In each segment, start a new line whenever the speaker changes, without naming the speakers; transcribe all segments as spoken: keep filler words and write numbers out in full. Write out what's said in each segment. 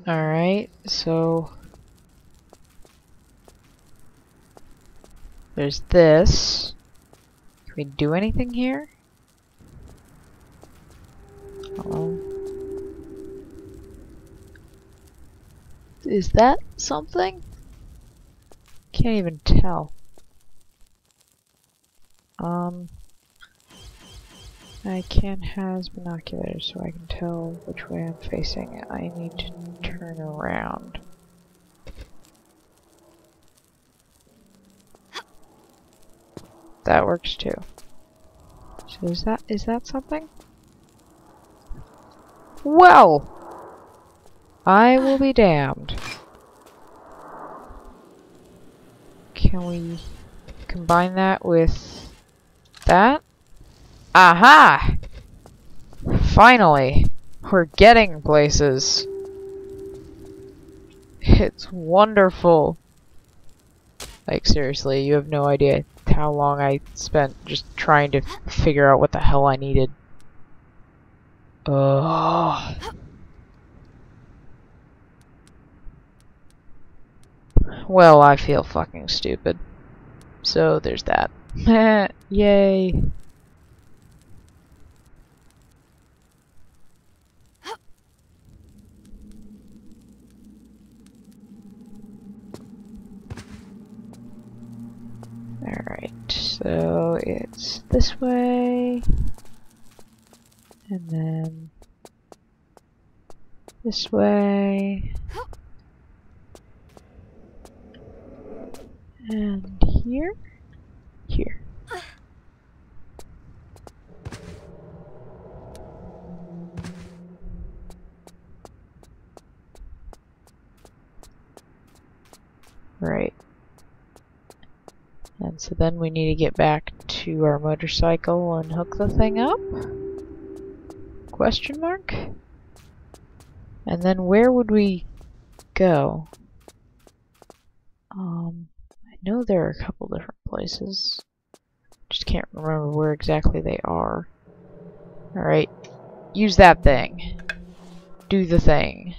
Alright, so there's this. Can we do anything here? Uh-oh. Is that something? Can't even tell. Um, I can has binoculars so I can tell which way I'm facing. I need to turn around. That works too. So is that is that something? Well, I will be damned. Can we combine that with that? Aha! Finally, we're getting places. It's wonderful. Like, seriously, you have no idea how long I spent just trying to figure out what the hell I needed. Ugh. Well, I feel fucking stupid. So, there's that. Yay. Alright, so it's this way, and then this way, and here, here. Right. And so then we need to get back to our motorcycle and hook the thing up? Question mark? And then where would we go? Um, I know there are a couple different places. Just can't remember where exactly they are. Alright, use that thing. Do the thing.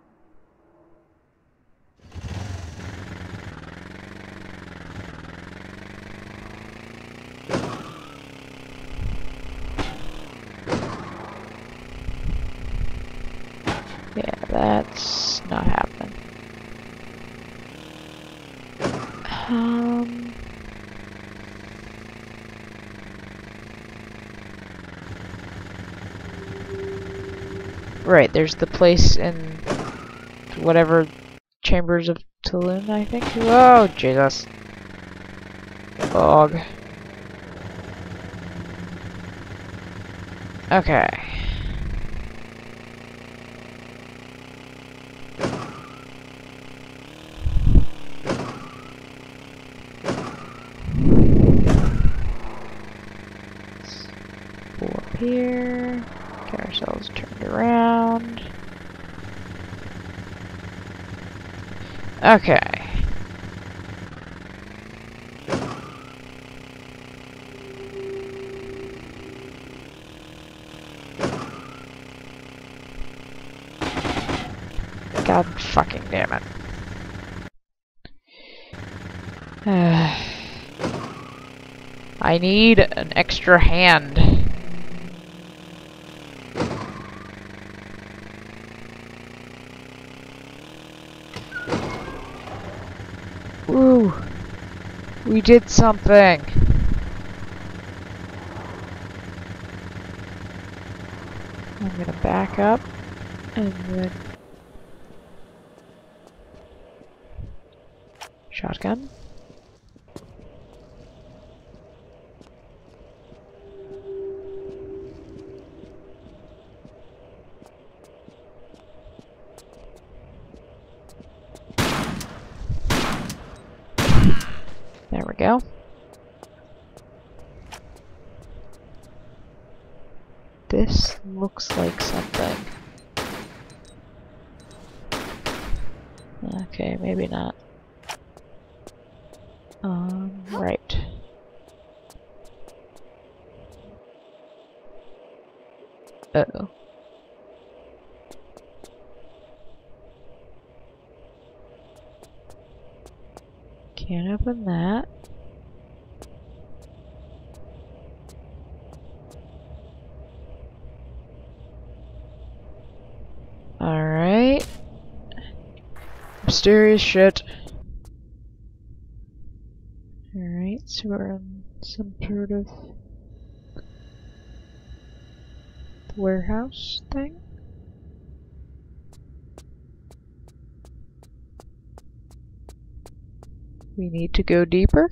Yeah, that's not happening. Um... Right, there's the place in whatever Chambers of Tulun, I think. Oh, Jesus. Fog. Okay. Let's pull up here. Get ourselves turned around. Okay. God fucking damn it. I need an extra hand. Ooh, we did something. I'm gonna back up and then shotgun. There we go. This looks like something. Okay, maybe not. Um, right. Uh-oh. Can't open that. Alright. Mysterious shit. Alright, so we're in some sort of warehouse thing. We need to go deeper.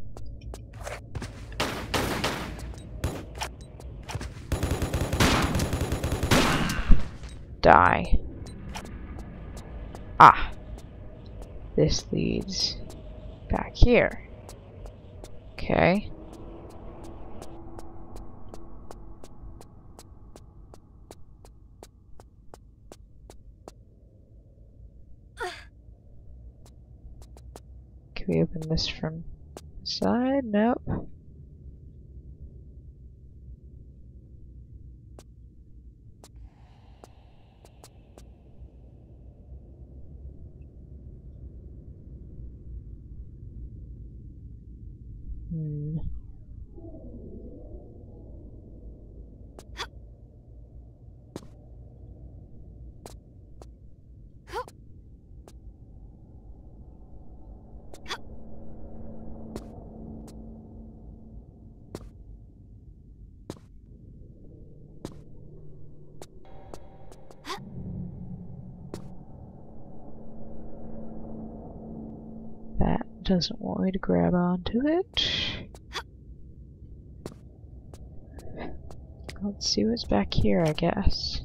Die. Ah. This leads back here. Okay. Can we open this from the side? Nope. Hmm. That doesn't want me to grab onto it. Let's see what's back here, I guess.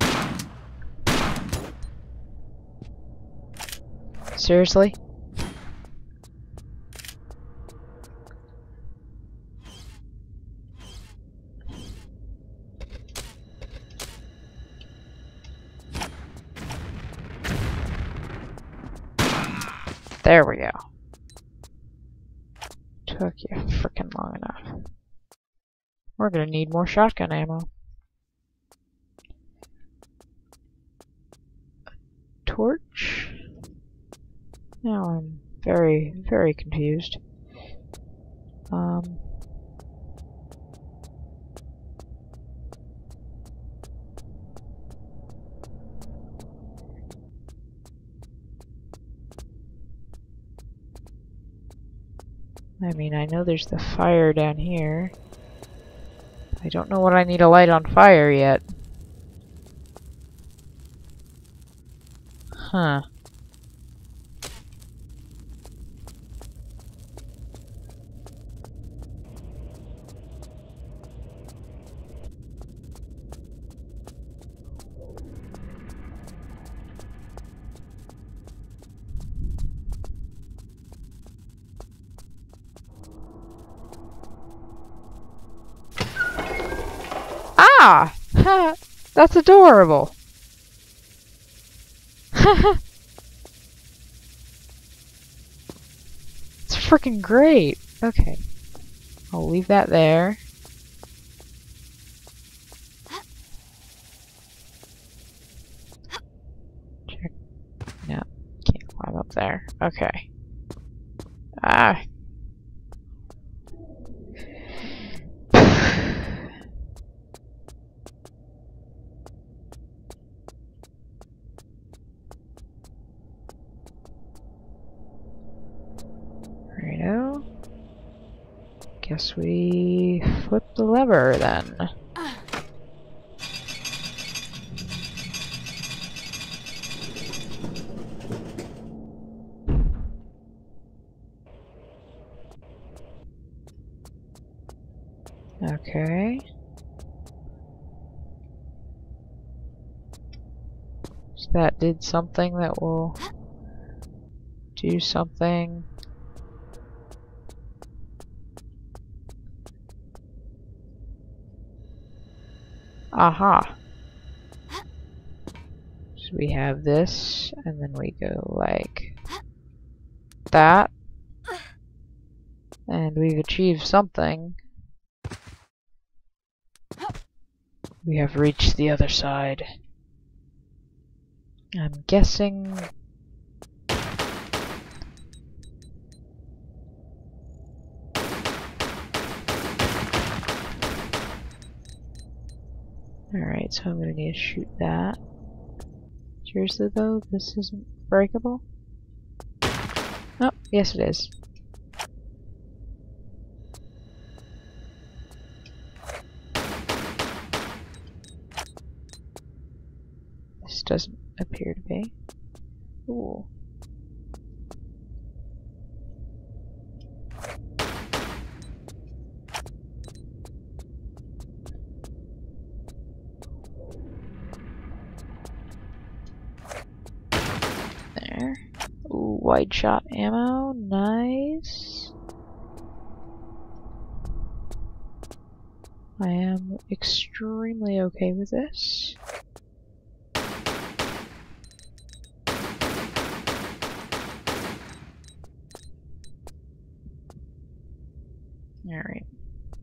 Seriously? There we go. Took you frickin' long enough. We're gonna need more shotgun ammo. Torch? Now I'm very, very confused. Um... I mean, I know there's the fire down here. I don't know what I need to light on fire yet. Huh. Ah! That's adorable. It's freaking great. Okay. I'll leave that there. Check. No. Can't climb up there. Okay. Ah. Righto. Guess we flip the lever then. Okay. So that did something that will do something. Aha. So we have this, and then we go like that. And we've achieved something. We have reached the other side. I'm guessing Alright, so I'm gonna need to shoot that. Seriously though, this isn't breakable? Oh, yes it is. This doesn't appear to be. Ooh. There. Ooh, wide shot ammo. Nice. I am extremely okay with this. Alright.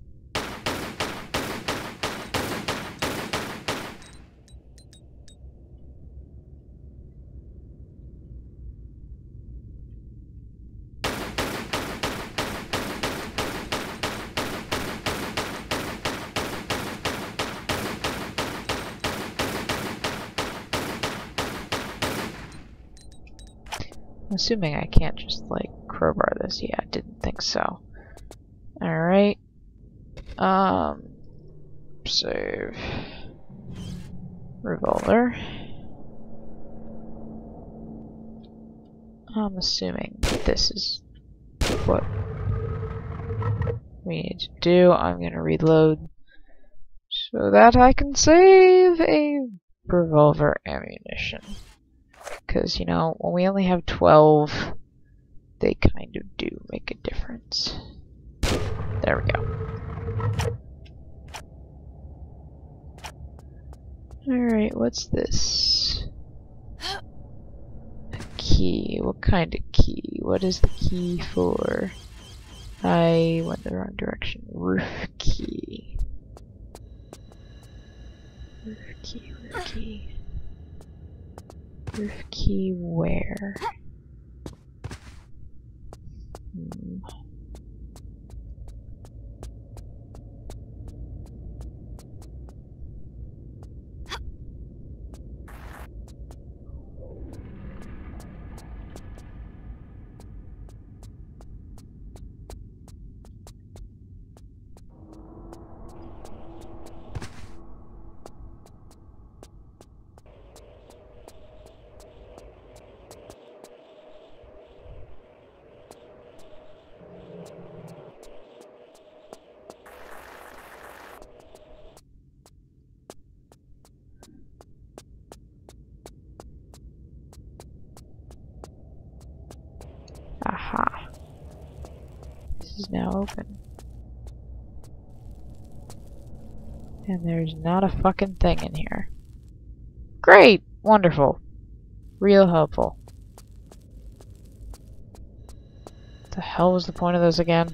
I'm assuming I can't just, like, crowbar this. Yeah, I didn't think so. Alright. Um, save. Revolver. I'm assuming that this is what we need to do. I'm gonna reload so that I can save a revolver ammunition. Because, you know, when we only have twelve, they kind of do make a difference. There we go. Alright, what's this? A key. What kind of key? What is the key for? I went the wrong direction. Roof key. Roof key, roof key. Roof key where? Hmm. Aha. This is now open. And there's not a fucking thing in here. Great! Wonderful. Real helpful. What the hell was the point of this again?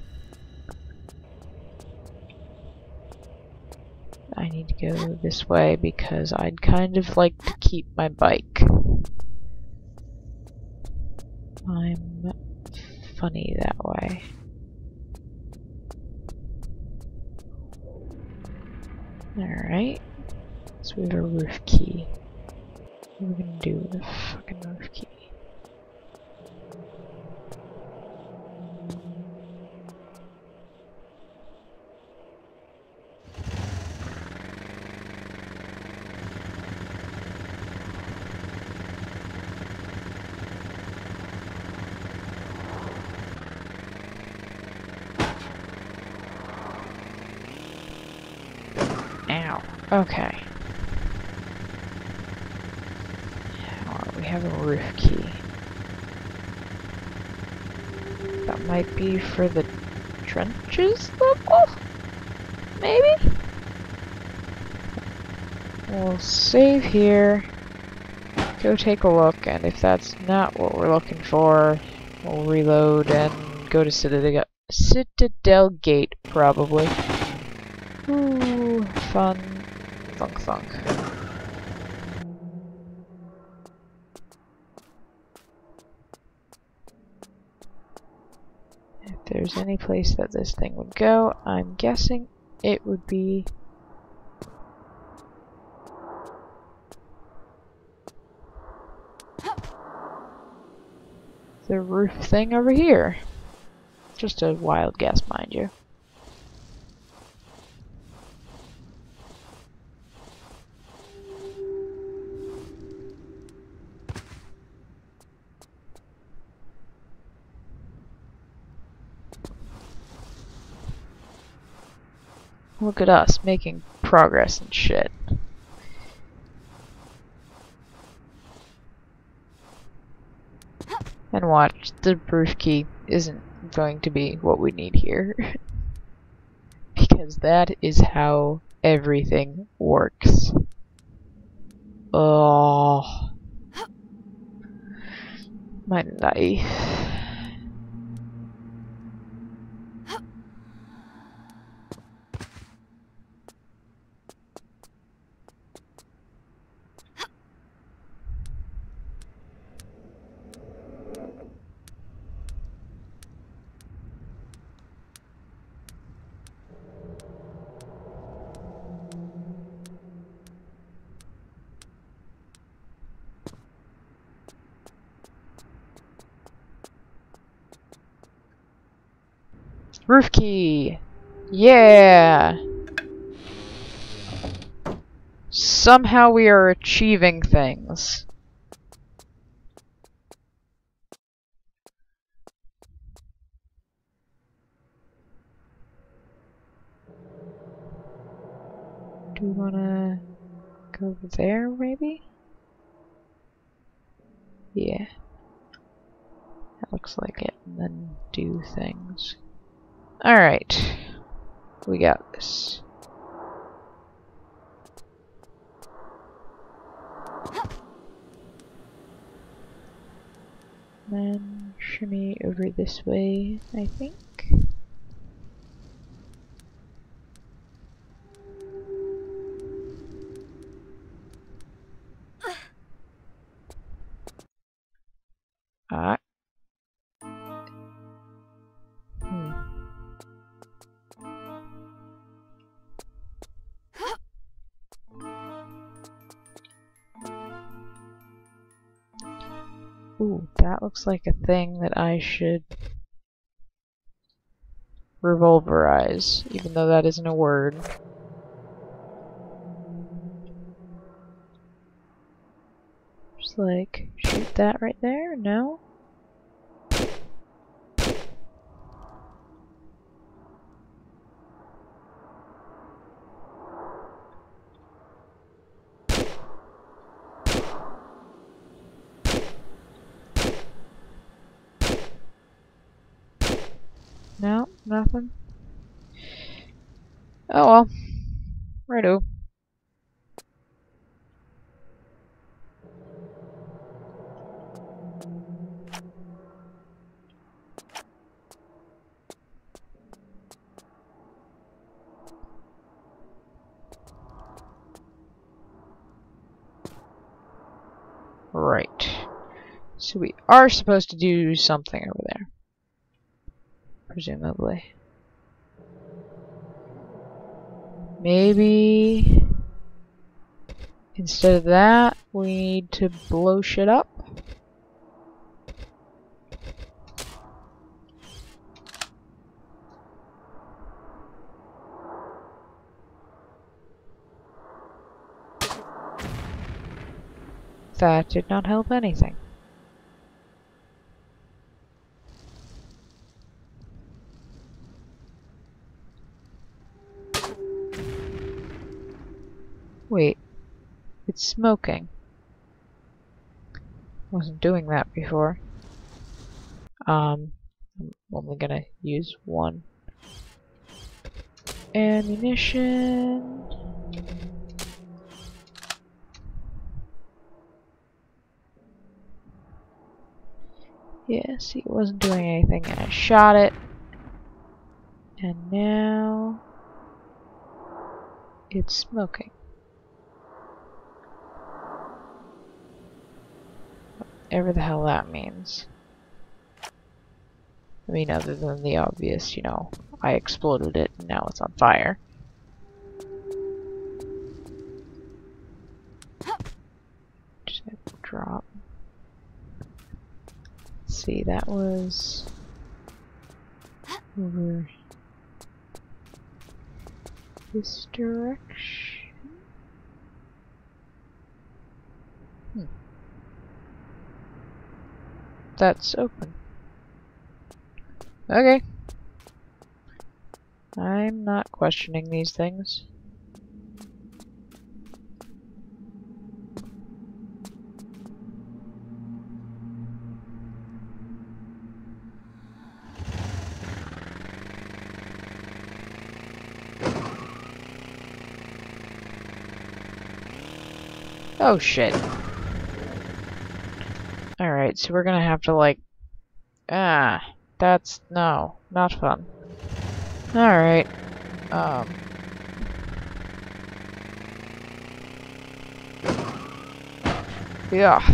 I need to go this way because I'd kind of like to keep my bike. I'm funny that way. Alright. So we have a roof key. What are we gonna do with the fucking roof key? Ow. Okay. Alright, we have a roof key. That might be for the trenches level? Maybe? We'll save here. Go take a look, and if that's not what we're looking for, we'll reload and go to Citadel, Citadel Gate, probably. Ooh, fun. Thunk thunk. If there's any place that this thing would go, I'm guessing it would be The roof thing over here. Just a wild guess, mind you. Look at us, making progress and shit. And watch, the roof key isn't going to be what we need here. Because that is how everything works. Oh. My life. Roof key! Yeah! Somehow we are achieving things. Do we wanna go over there, maybe? Yeah. That looks like it. And then do things. Alright. We got this. Then shimmy over this way, I think. Ah. Hmm. Ooh, that looks like a thing that I should revolverize, even though that isn't a word. Just like, shoot that right there? No? No? Nothing? Oh well. Righto. Right. So we are supposed to do something over there. Presumably. Maybe instead of that, we need to blow shit up. That did not help anything. Wait, it's smoking. Wasn't doing that before. Um, I'm only gonna use one ammunition. Yeah, see, it wasn't doing anything, and I shot it. And now it's smoking. Whatever the hell that means. I mean, other than the obvious, you know, I exploded it and now it's on fire. Just have to drop. see, that was over this direction. Hmm. That's open. Okay. I'm not questioning these things. Oh shit. Alright, so we're gonna have to like... Ah, that's... no, not fun. Alright, um... yeah.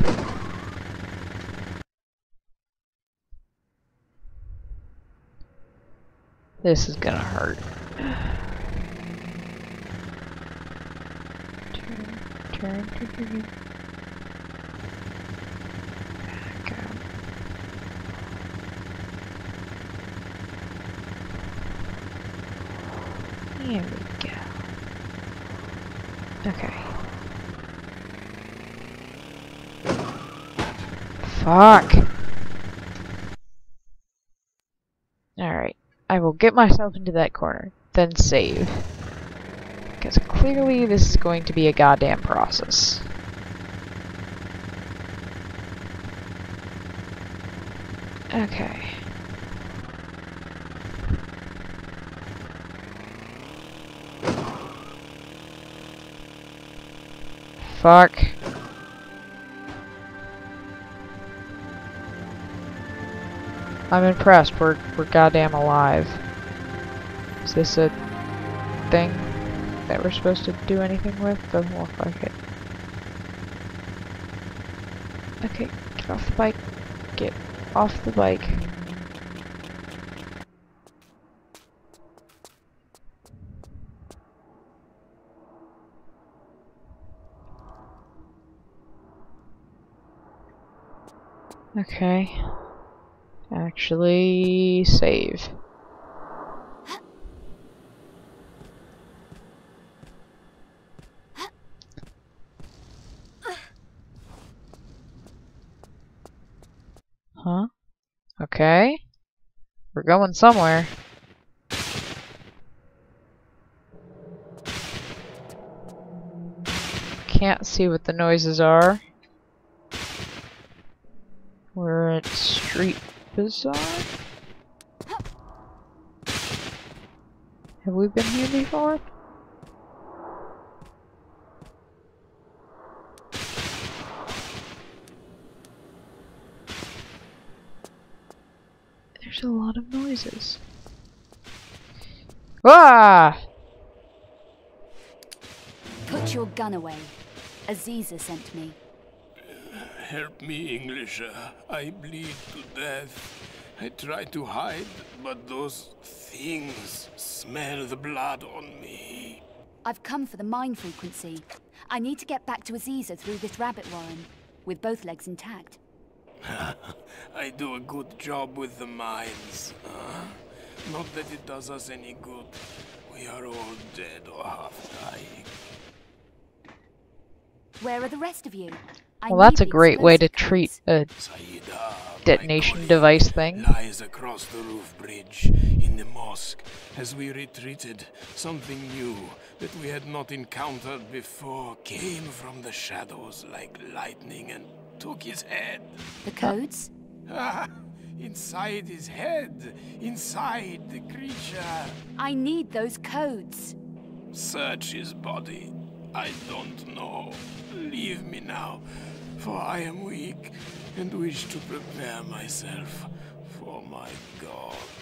This is gonna hurt. Turn, turn, turn, turn. God. Here we go. Okay. Fuck! Alright. I will get myself into that corner, then save. Because clearly this is going to be a goddamn process. Okay. Fuck. I'm impressed. We're we're goddamn alive. Is this a thing that we're supposed to do anything with? Doesn't look like it. Okay, get off the bike. Get off the bike. Okay. Actually, save. Huh? Okay. We're going somewhere. Can't see what the noises are. We're at Street Bazaar? Have we been here before? There's a lot of noises. Ah!
Put your gun away. Aziza sent me.
Help me, Englisher. I bleed to death. I try to hide, but those things smell the blood on me.
I've come for the mine frequency. I need to get back to Aziza through this rabbit warren, with both legs intact.
I do a good job with the mines. Huh? Not that it does us any good. We are all dead or half dying.
Where are the rest of you? I
Well, that's a
need the
great way to
explosive
treat a
Saida,
detonation device thing.
Lies across the roof bridge in the mosque. As we retreated, something new that we had not encountered before came from the shadows like lightning and took his head.
The codes?
Ah, inside his head, inside the creature.
I need those codes.
Search his body. I don't know. Leave me now, for I am weak and wish to prepare myself for my God.